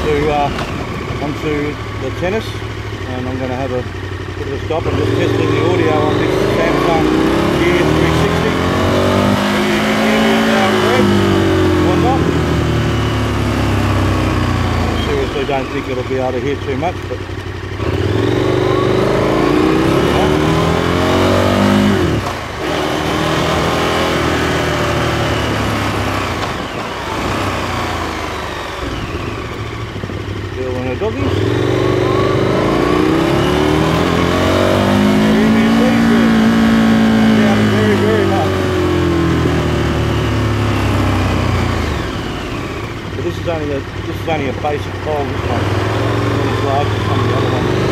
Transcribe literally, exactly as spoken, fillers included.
onto uh, onto the tennis, and I'm going to have a bit of a stop. I'm just testing the audio on this Samsung Gear three sixty. Whether you can hear me on our red or not. I seriously don't think it'll be able to hear too much, but doggies. Can you hear me, please? Down very, very much. But this is only a this is only a basic pole. This one, not as large as some of the other ones.